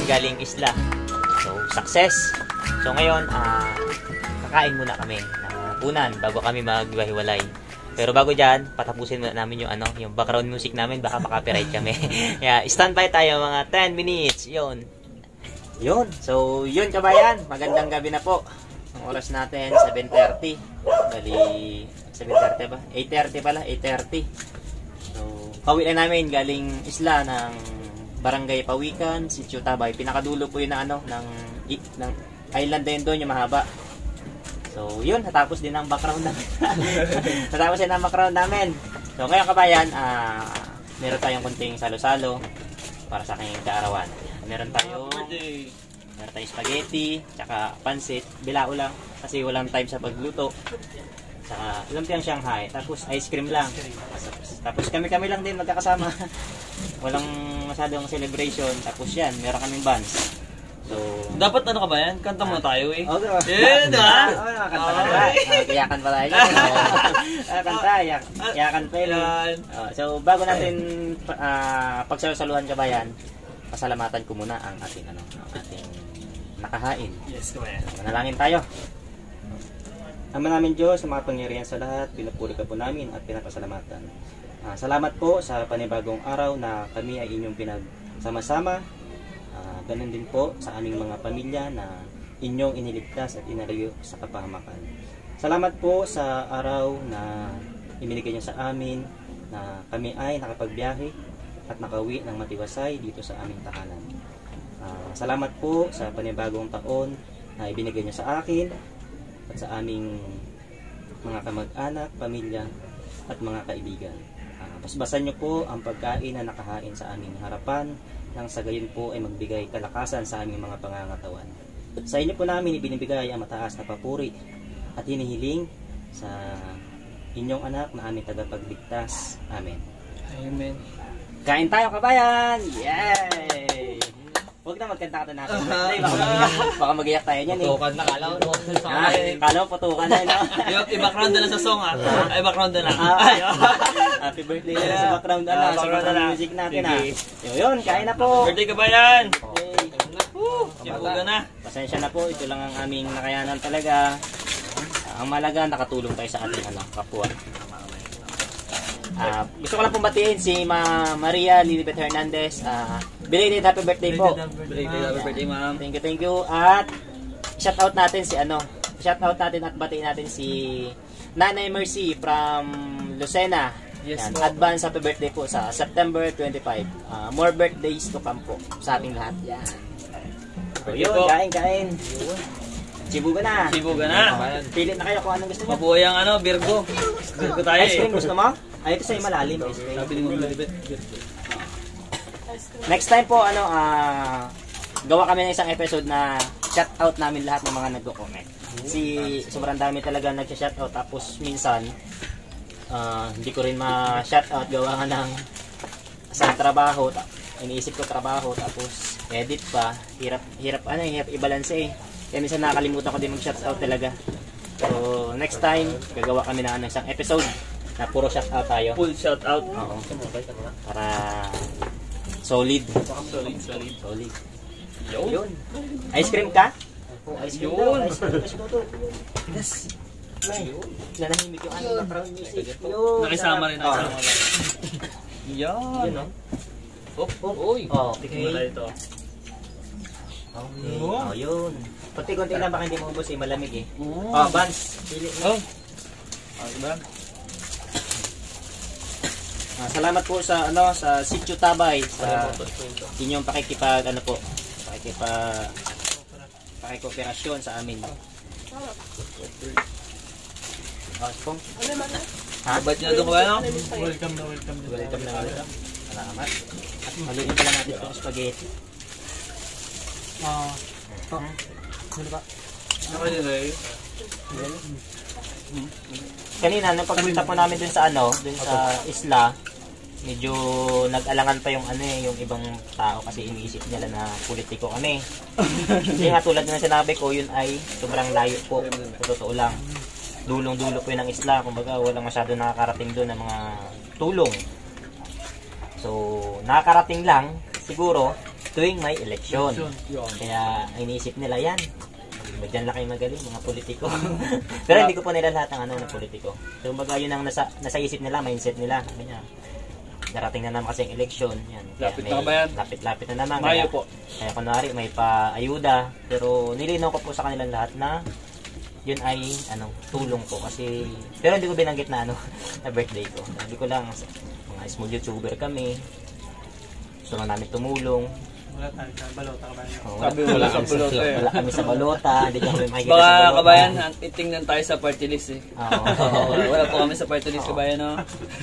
galing isla. So, success! So, ngayon, kakain muna kami ng hapunan bago kami maghiwalay. Pero bago dyan, patapusin muna namin yung background music namin, baka makapiright kami. Yeah, standby tayo mga 10 minutes. Yun. So, yun kabayan. Magandang gabi na po. Ang oras natin, 7:30. Bali, 7:30 ba? 8:30 pala, 8:30. So, pauwi na namin galing isla ng Barangay Pawikan, Sitio Tabay. Pinakadulo po yun ng island din doon, yung mahaba. So, yun, natapos din ang background namin. So, ngayon kabayan, meron tayong kunting salo-salo para sa aking kaarawan. Meron tayong spaghetti, tsaka pansit, bilao lang kasi walang time sa pagluto. Tsaka lumpiang Shanghai, tapos ice cream lang. Tapos kami lang din magkakasama. Walang masyadong celebration. Tapos yan, meron kaming bands. So, dapat ka ba yan? Kanta muna tayo eh. Oo, diba? Eh, diba? Kanta ka ba? Iyakan pa tayo. Kanta, iyakan pa yun. So, bago natin pagsalusaluhan kabayan, pasalamatan ko muna ang ating nakahain. Yes, kabayan. Manalangin tayo. Ama namin Diyos, sa mga pangyarihan sa lahat, pinupuri ka po namin at pinapasalamatan. Salamat po sa panibagong araw na kami ay inyong pinagsama-sama. Ganun din po sa aming mga pamilya na inyong iniligtas at inalayo sa kapahamakan. Salamat po sa araw na ibinigay niyo sa amin na kami ay nakapagbiyahe at nakauwi ng matiwasay dito sa aming tahanan. Salamat po sa panibagong taon na ibinigay niyo sa akin at sa aming mga kamag-anak, pamilya at mga kaibigan. Basbasan niyo po ang pagkain na nakahain sa aming harapan nang sa gayon po ay magbigay kalakasan sa aming mga pangangatawan. Sa inyo po namin ibinibigay ang mataas na papuri at hinihiling sa inyong anak na aming tagapagligtas. Amen. Amen. Kain tayo kabayan! Yay! Huwag na magkanta natin. Baka mag-iyak tayo niyan eh. Putukan na, kala mo. Kala mo putukan na, no? I-background na lang sa song ah. Ay, background na lang. Happy birthday na sa background na. Sa background music natin ah. Yun, kain na po. Birthday ka ba yan? Sibuga na. Pasensya na po, ito lang ang aming nakayanan talaga. Ang malaga, nakatulong tayo sa ating kapwa. Gusto ko lang pong batiin si Maria Lilibet Hernandez. Belated happy birthday po. Belated happy birthday, ma'am. Thank you. At shout out natin at batiin natin si Nanay Mercy from Lucena. Yes, yan, advance happy birthday po sa September 25. More birthdays to come po sa ating lahat. Yan. So, yun, kain. Sibuga na. Pili na kayo kung anong gusto mo. Mabuhay ang Virgo. Virgo tayo eh. Ice cream gusto mo? Ay, ito sa'yo malalim. Sabi ni Mama Lilibet. Next time po, gawa kami ng isang episode na shout out namin lahat ng mga nagko-comment. Sobrang dami talaga nag-shout out. Tapos minsan, hindi ko rin ma-shout out. Gawa nga ng isang trabaho. Iniisip ko trabaho. Tapos edit pa. Hirap i-balance eh. Kaya minsan nakakalimutan ko din mag-shout out talaga. So, next time, gagawa kami ng isang episode na puro shout out tayo. Full shout out. Oo. Para solid. Solid. Yun. Ice cream ka? Ice cream daw. Ice cream. Yes. Nanahimik yung background music. Nakisama rin. Yan. Yun, no? Uy. Okay. Ito. Okay. Yun. Kunti-kunti lang baka hindi mo ubos eh. Malamig eh. Vans. Pili mo. Diba? Salamat po sa sa Sitio Tabay sa inyong pakikooperasyon sa amin. Spong. Ba't niya doon ba Welcome na. Salamat. At haluin pala natin itong spaghetti. Ano ba? Kanina nung pagpunta po namin dun sa isla, medyo nag-alangan pa yung yung ibang tao kasi iniisip nila na politiko kami. Kasi nga tulad na sinabi ko, yun ay sobrang layo po. Sa totoo lang. Dulong-dulo po yun ng isla. Kumbaga walang masyado nakakarating doon ng mga tulong. So, nakakarating lang siguro tuwing may eleksyon. Yun. Kaya iniisip nila yan. Diyan lang kayo magaling, mga politiko. Pero hindi ko po nila lahat ng ng politiko. So, kumbaga yun ang nasa isip nila, mindset nila. Kanya, darating na naman kasi ang eleksyon. Yan. Lapit na ba yan? Lapit na naman. Mayo po. Kaya kunwari may paayuda. Pero nilinaw ko po sa kanilang lahat na yun ay tulong ko. Kasi, pero hindi ko binanggit na na birthday ko. Hindi ko lang, mga small YouTuber kami. Gusto lang namin tumulong. Wala tayo sa balota ka ba? Sabi mo wala sa balota eh. Wala kami sa balota. Hindi kami makikita sa Baka balota. kabayan, itingnan tayo sa party list eh. Oo. Wala po kami sa party list kabayan no.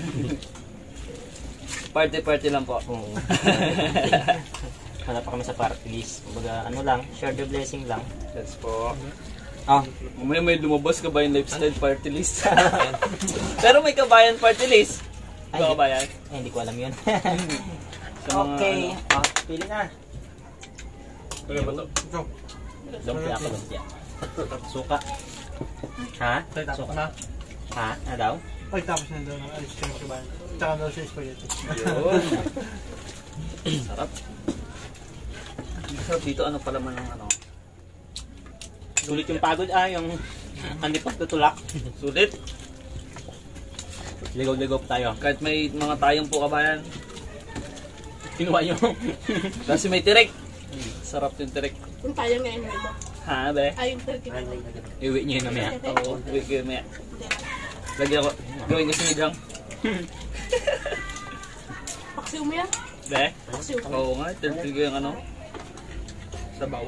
Party lang po. Oo. Wala pa kami sa party list. Kumbaga, lang, share the blessing lang. Yes po. Oh, Mamaya may lumabas kabayan lifestyle party list. Pero may kabayan party list. Ay, Ba kabayan? hindi ko alam yun. Sa mga Okay. Pili na. Ano ba to? Lumpia ako, lumpia. Suka. Ha? Tapos na. Ha? Ano daw? Pag tapos na doon ang alis ka ba? Tsaka daw siya spaghetti. Yun. Sarap. Sarap dito, ano pala man ang Sulit yung pagod yung hindi pagtutulak. Sulit. Ligaw-ligaw pa tayo. Kahit may mga tayong po kabayan. Kinuha nyo. Kasi may tirik. Sarap yung tirik. Kung tayo ngayon mo. Ha, be? Ay, yung turkey. Iwi nyo yun mamaya. Oo, wait, maya. Lagyan ako. Gawin ko sinigang. Paksiw mo yan? Be? Paksiw. Oo nga, tirik ko yung sabaw.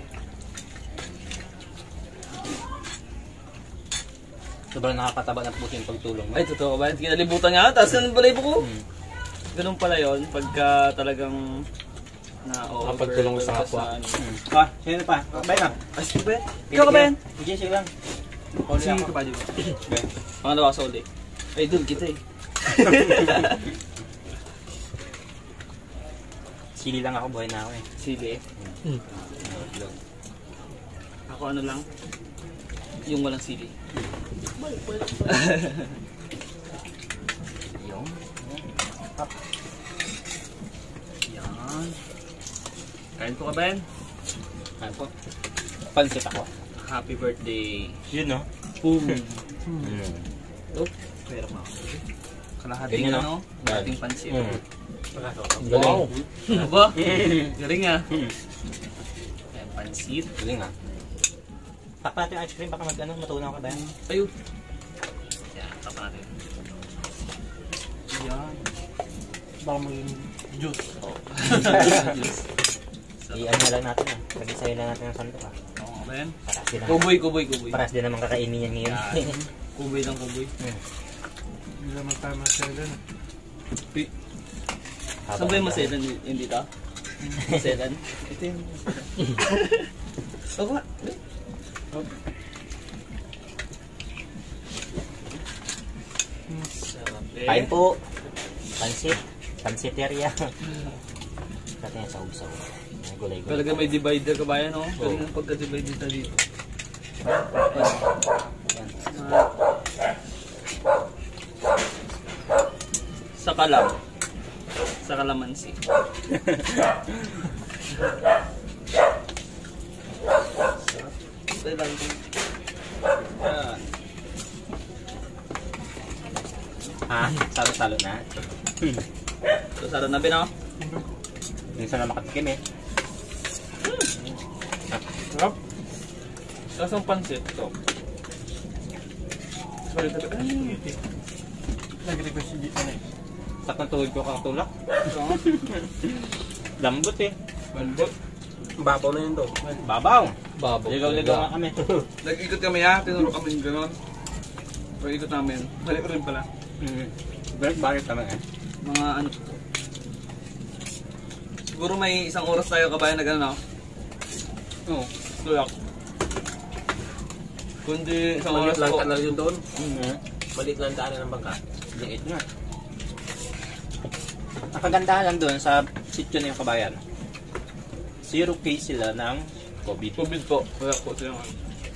Sobrang nakakataba ng puso yung pagtulong mo. Ay, totoo ba? Kinalibutan nga. Tapos ng balay ko. Ganun pala yun. Pagka talagang Nakapagtulong sa kapwa. Sino pa? Kabay na. Ay, sige ba? Ikaw ka ba yan? Hindi, sige lang. Sige ka ba dito? Pangalawa sa uli. Ay, doon kita eh. Sili lang ako, buhay na ako eh. Sili. Ako ano lang? Yung walang sili. Yung. Yan. Kain po ka ba yan? Ano po? Pansit ako. Happy birthday. Yun no? Boom. Oh. Pero ma. Kalahating Ganyan, ano? Kalahating pansit. Wow. Ano ba? Galing ah. Ayan, pansit. Galing ah. Takpa natin yung ice cream, baka matunaw ka ba yan? Ayun. Yan, tapa natin. Yan. Baka maging juice. I-ano na lang natin ah. Pag-isayin lang natin ang sandok ah. Oo, ba yan? Paras din naman. Kuboy. Paras din naman kakainin yan ngayon. Kuboy lang kuboy. Hindi naman tayo masaya doon. Saan ba yung maselan? Yung dito? Maselan? Ito yung ako nga. Kain po. Pansit. Pansiteria. Natin yung sahog-sahog. Gulay-gulay. Talaga may divider ka ba yan, no? Galing ang pagka-divider na dito. Sa kalam. Sa kalamansi. Ha? Salo-salo na. So, sarap na bin, no? Minsan na makatikim eh. Sarap. Tapos ang pansit, ito. Sorry, Nag-request si Jeep na eh. Sakang tuhod ko kakatulak. Lambot eh. Malbot. Babaw na yun daw. Babaw. Babaw. Ligaw-ligaw nga kami. Nag-ikot kami ha, tinuro kami yung gano'n. Pag-ikot namin, mali rin pala. Bakit naman eh? Mga ano po. Siguro may isang oras tayo kabayan na gano'n ako. Oo, tuyak. Kundi isang oras po. lang yun doon. Balik lang daan ng bangka. Liit nga. Ang kagandahan lang doon sa sityo na yung kabayan. 0 case sila ng COVID. COVID po. Wala po sila nga.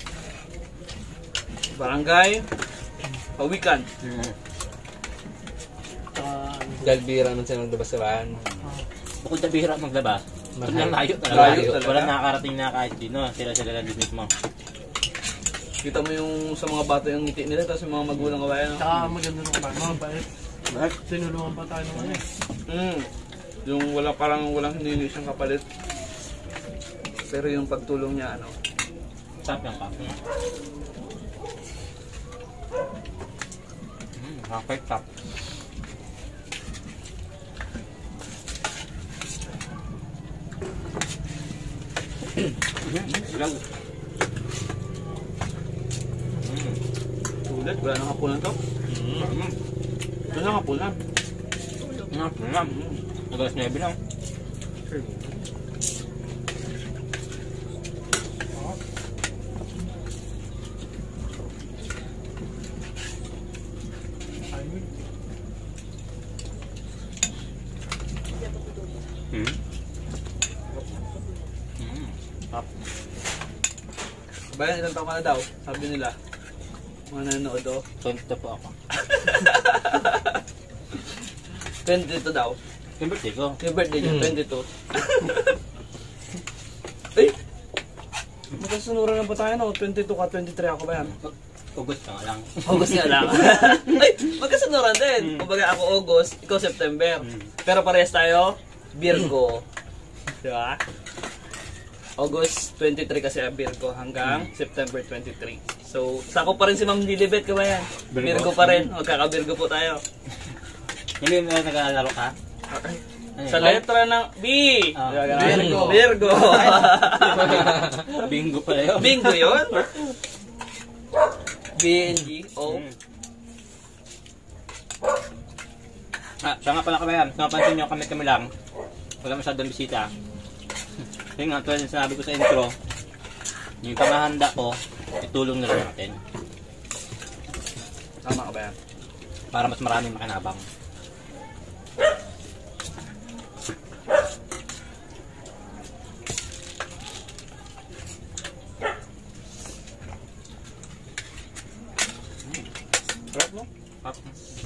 Barangay. Pawikan. Dahil bira naman sila maglabas sa bahan. Bukod sa bihira maglabas, Sobrang layo talaga. Layo talaga. Walang nakakarating na kahit dino. Sila lang din mismo. Kita mo yung sa mga bata yung ngiti nila, tapos yung mga magulang kabayan, no? Tsaka maganda nung kabayan. Mga bait. Sinulungan pa tayo ng ano eh. Yung walang hinili siyang kapalit. Pero yung pagtulong niya, ano, Sarap yung kape. Perfect cup. sulit. Wala nang hapunan to. Wala nang hapunan. Nagalas 9 lang. Bayan, ilang taon ka na daw? Sabi nila. Mga nanonood daw. 20 po ako. 22 daw. Yung birthday ko. Yung birthday niya, 22. Ay! Magkasunuran na ba tayo, no? 22 ka, 23 ako ba yan? August ka nga lang. August nga lang. Ay! Magkasunuran din. Kumbaga ako August, ikaw September. Pero parehas tayo, Virgo. Diba? August 23 kasi ang Virgo hanggang September 23. So, sako pa rin si Ma'am Lilibet ka ba yan? Virgo pa rin. Magkaka-Virgo po tayo. Hindi mo nag-aalaro ka? Sa letra ng B. Virgo. Virgo. Bingo pala yun. Bingo yun? B-N-G-O. Siya nga pala kabayan. Napansin nyo kami lang. Wala masyadong bisita. Yung nga, tulad yung sinabi ko sa intro, yung pangahanda ko, itulong na lang natin. Tama ka ba yan? Para mas maraming makinabang. Sarap mo? Sarap.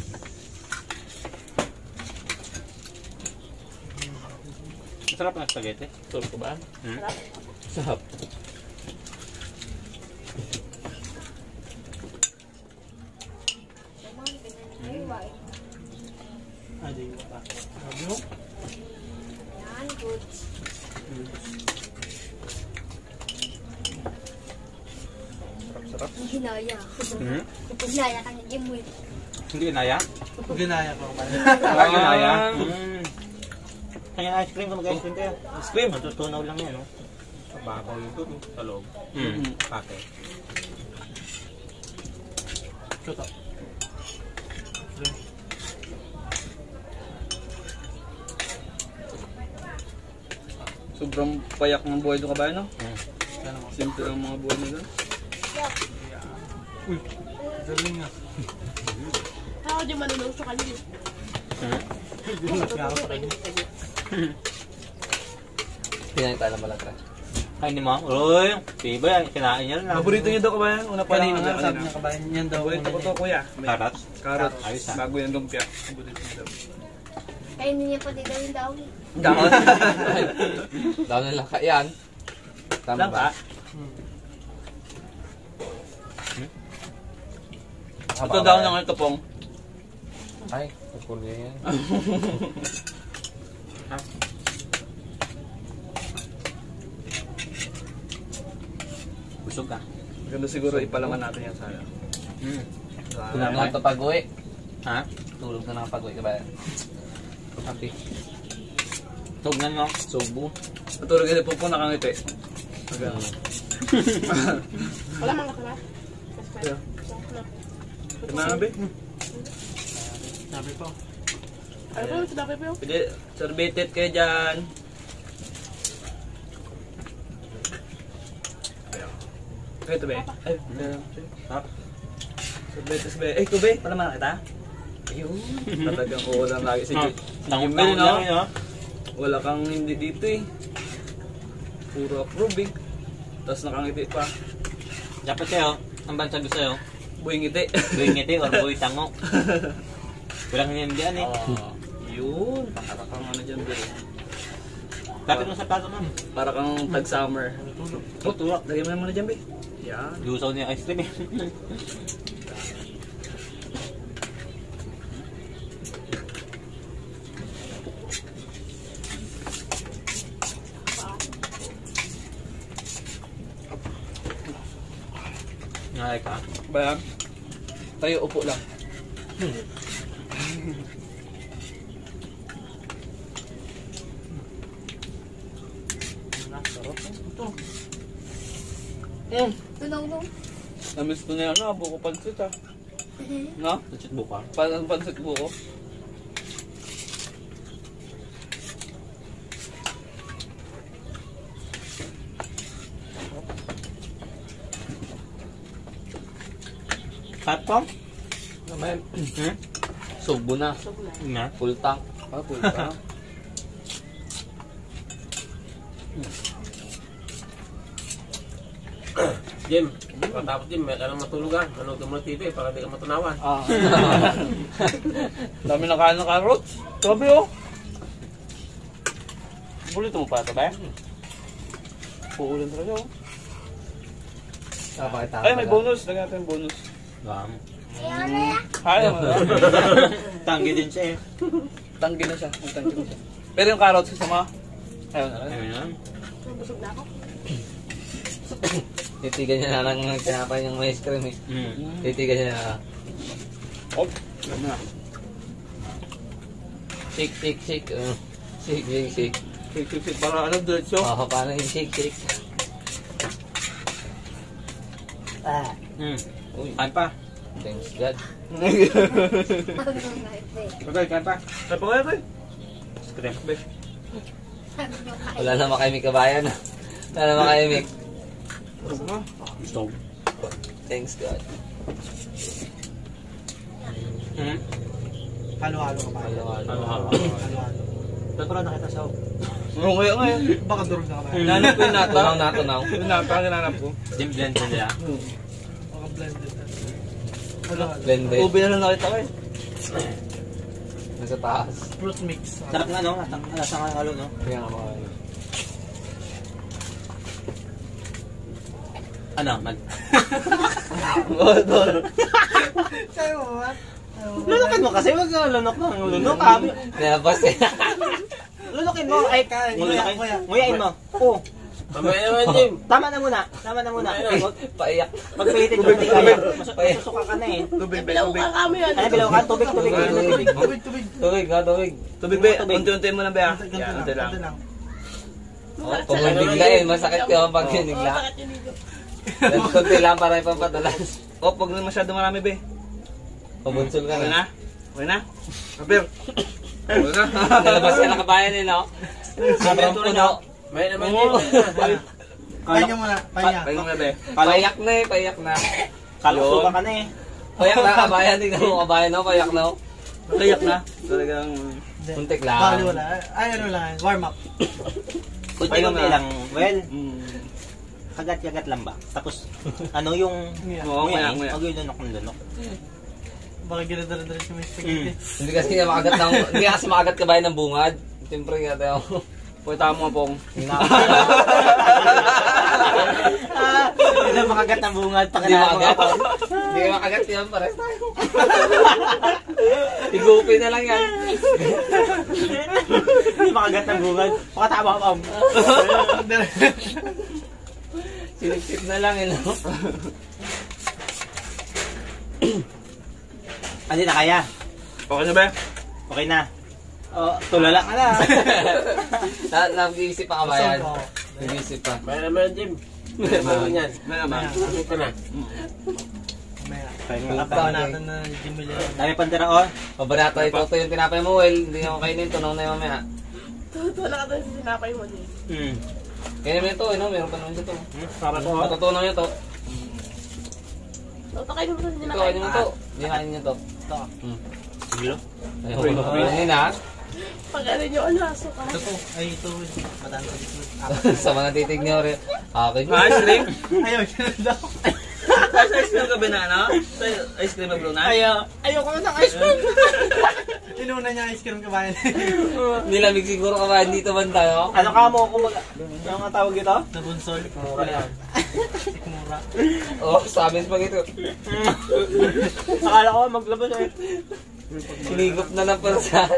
Masarap na spaghetti. Sarap ka ba? Sarap. Adi mo pa. Sabi mo? Yan, good. Sarap. Hinaya. Hmm? Hinaya ka ng mo. Hindi inaya? Ginaya ko ba? Parang inaya? Kanya ice cream kung mag-ice cream kayo. Ice cream. Matutunaw lang yan, no? Babaw yung tubo sa loob. Pake. Chuto. Sobrang payak ng buhay doon ka ba, no? Sana mo. Simple ang mga buhay nila. Uy. Daling nga. Ako di manunong sa kanil. Kaya ako sa kanya. Kinain tayo ng malatra. Kainin mo? Uy, tiba yan. Kinain niya lang. Paborito niyo daw ka ba yan? Una pa lang. Kanina nga, sabi niya kabayan niyan daw. Paborito ko to, kuya. Carrots? Carrot. Ayos, ah. Bago yung lumpia. Paborito niyo daw. Kainin niya pati daw yung daw. Dapat. Daw na laka yan. Tama Lang ba? ka? Ito daw ng ito pong. Ay, kukunin yan. Busog ka. Maganda siguro ipalaman natin yan sana. Tulog na ito pag-uwi. Ha? Tulog na lang pag-uwi ka ba? Happy. Tugnan mo. Subo. Matulog kasi po nakangiti. Wala mga kasama. Sinabi? Sabi ko. Ano ba yung sinabi mo? Pwede, sorbetet kayo dyan. Kaya ito be? Ay, sorbetes be. Eh, ito be, palaman na kita? Ayun. Talagang uulam lagi si Tangon Jimmy, no? lang yun. Wala kang hindi dito eh. Puro approve eh. Tapos nakangiti pa. Dapat sa'yo, ang bansa gusto sa'yo, Buhay ngiti. buhay ngiti or buhay tango. Walang hinindihan eh. Yun. Para kang ano dyan be. Lapit mo sa plato mo. Para kang tag-summer. Oh, tulak. Lagyan mo naman na dyan, be. Yan. Lusaw niya ice cream eh. Nalay ka? Ba yan? Tayo upo lang. Tunaw no. Namiss ko na yan, buko pansit ah. No? Pansit buka. Pansit buko. Patong? Naman. Hmm? Sugbo na. Nga. Full tank. Ah, full tank. Jim, patapos Jim, may ka lang matulog ah. Manood mo ng TV para di ka matunawan. Ah. Dami na kain ng carrots. Sabi oh. Bulit mo pa ito ba? Puulan talaga oh. Ay, may bonus. Lagyan natin yung bonus. Bam. Kaya mo na. Tanggi din siya eh. Tanggi na siya. Ang tanggi na siya. Pero yung carrots kasama. Ayun na lang. Ayun na. Busog na ako. Titigan niya na lang ng tinapay niyang ice cream eh. Titigan niya na. Oh, yan na. Shake, shake, shake. Shake, shake, shake. Sik-sik para ano, diretso. Oo, paano yung shake, shake? Uy, kain pa. Thanks God. Okay, kain pa. Ay, pa kaya, be. Ice cream. Wala na makaimik kabayan. Wala na makaimik. Gusto. Thanks God. Halo-halo ka pa. Halo-halo. Halo-halo. Totoo na kita sa Oo, ngayon. Baka durog na ka ba? Nanap ko yung nata. Tunaw na, tunaw. Yung nata, hinanap ko. Dim blend na nila. Baka blended. Halo-halo. Blended. Ubi na lang nakita ko eh. Nasa taas. Fruit mix. Sarap nga no, nasa nga halo no. Kaya nga makain. Ano, mag... Sabi mo ba? Lunukin mo kasi, wag ka lunok na. Lunok kami. Nabas eh. Lunukin mo, ay ka. Nguyain mo. Oo. Mamaya naman Jim. Tama na muna. Tama na muna. Paiyak. Pagpihitin mo, hindi kaya. Masusuka ka na eh. Tubig, Bilaw ka kami yan. Ano, bilaw ka? Tubig. Tubig, tubig. Tubig nga, tubig. Tubig, be. Unti-unti mo na, be, ah. Ganto Yan, unti lang. lang. Kung biglain, masakit yun pag Oo, sinigla. bakit yun dito? Kunti lang para ipapadalas. Oh, pag na masyado marami, be. Pabunsol ka Okay na. na? Okay na? Aber. Okay na? Nalabas ka na kabayan eh, no? Sobrang puno. May naman Jim. Pahinga muna. Pahinga. Kaya nga, be. Payak na eh, payak na. Kalusuka ka na eh. Payak na kabayan, tingnan mo kabayan, no? Payak na. Kayak na. Talagang... Muntik Bali lang. wala. Ay, ano lang. Warm up. Kunti-kunti lang. Well, Mm. kagat-kagat lang ba? Tapos, ano yung... Oo, nguyain? nguya. Huwag yung lunok. Baka ginadala-dala siya may spaghetti. Hindi kasi niya makagat ng... Hindi kasi makagat kabayan ng bungad. Siyempre nga tayo. Pwede mo nga pong. Hindi na makagat ng bungad. Hindi Pakilala mo makagat. ako. Hindi ka makagat yan, pares tayo. Igupin na lang yan. Hindi makagat ng bungad. Pakatama ka. Silip-silip na lang, no? Hindi na kaya. Okay na, be? Okay na. Oh, tulala ka na. Nag-iisip pa kabayan. Nag-iisip pa. May naman Jim. May naman yan. May naman. Bakit ka na? Mamaya. Tapaw natin na Jimmy Lee. Dami pandera oh. Pabarato ito yung tinapay mo, well. Hindi mo kainin, tunaw na yung mamaya. Wala ka doon sa sinapay mo din. Kaya naman ito, no? Meron pa naman ito. Sarap ko. Matutunaw nyo to. Tatakain mo sa Ito, sinapay. kainin mo to. Hindi kainin nyo to. Ito. Bilo. Ayun, kainin ha. Pag ano nyo, ano, aso ka. Ito po. Ay, ito. Madami ko dito. Sa mga titig nyo rin. Akin. Ice cream? Ayaw, ganun daw. Ice cream ka ba na, ano? Ice cream na brunat? Ayoko na ng ice cream. Inuna niya ice cream kabayan. Nilamig siguro kabayan dito man tayo. Ano ka mo? Ano nga tawag ito? Nabunsol. Mura yan. Sikmura. Oh, sabi pa ito. Akala ko maglabas eh. Sinigop na ng pansa.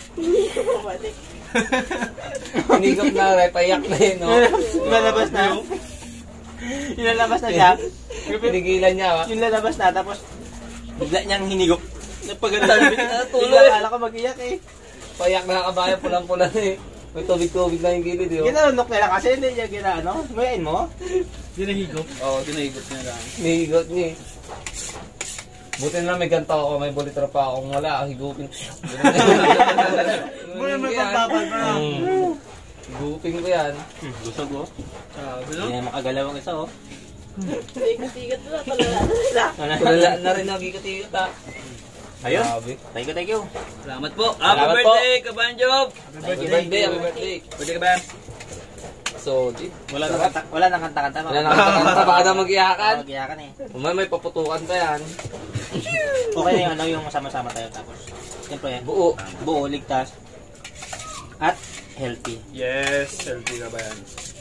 Sinigop na, payak na yun, no? Lalabas na. Yung lalabas na siya. Pinigilan niya, ha? Yung lalabas na, tapos bigla niyang hinigop. Napagano Tuloy. Bigla akala ko mag-iyak eh. Payak na kabayan, pulang-pula na eh. May tubig-tubig na yung gilid, eh. Ginanok nila kasi hindi niya ginaano. Ngayon mo? Dinahigop. Oo, dinahigot niya lang. Nihigot niya eh. Buti na may ganto ako, may bulitra pa akong wala, higupin. Muna may pagbabal pa. Higupin ko yan. Busog oh. Sabi Hindi na makagalaw ang isa oh. Tigat-tigat na, palala na sila. Wala na rin nagkikatigot, ha? Ayun. Grabe. Thank you. Salamat po. Salamat Happy po. birthday, Kabayan Job! Happy birthday, happy birthday. Birthday, Kabayan. So, Wala nang kanta-kanta. wala na kanta, baka na mag-iyakan. Mag-iyakan eh. May paputukan pa yan. Okay na yung ano yung sama-sama tayo tapos. Siyempre Buo. buo, ligtas. At healthy. Yes, healthy Kabayan.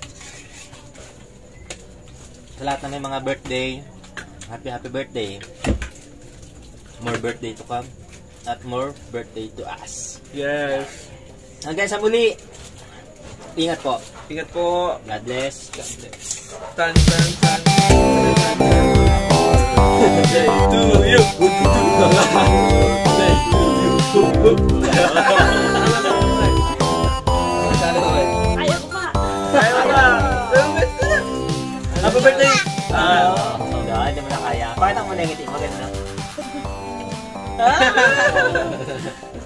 Sa lahat ng may mga birthday, happy birthday. More birthday to come. At more birthday to us. Yes. Hanggang sa muli. Ingat po. Ingat po. God bless. Tan, tan, tan. Birthday to you. Sali ko eh. Ayaw ko pa. Ayaw ba? Happy birthday! Hindi mo na kaya. Pakita mo negative. Maganda.